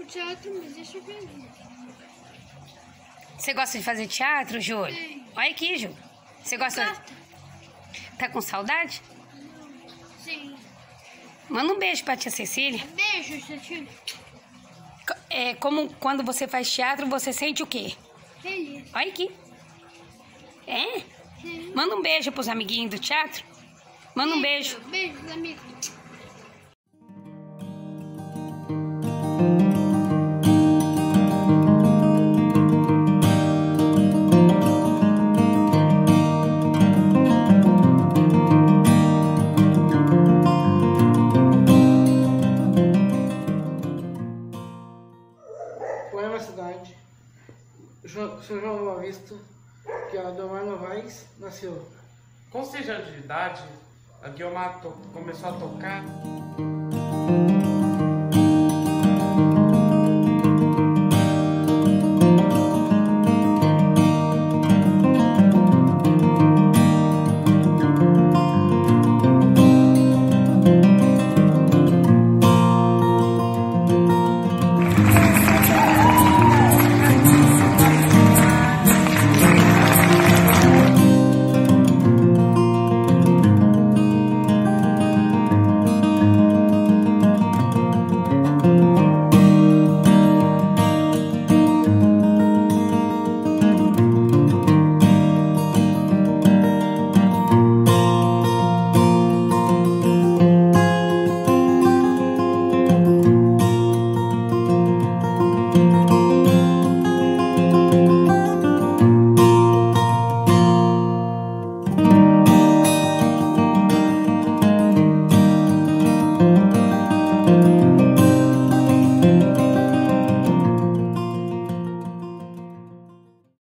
teatro, mas deixa eu ver. Você gosta de fazer teatro, Júlio? Sim. Olha aqui, Júlio. Você gosta... Tá com saudade? Sim. Manda um beijo pra tia Cecília. Beijo, Cecília. É como quando você faz teatro, você sente o quê? Feliz. Olha aqui. É? Sim. Manda um beijo pros amiguinhos do teatro. Manda um beijo. Beijo, amigos. Poema Cidade. Sou João Boa Vista, que a Domar Novaes nasceu. Com 6 anos de idade, a Guiomar começou a tocar.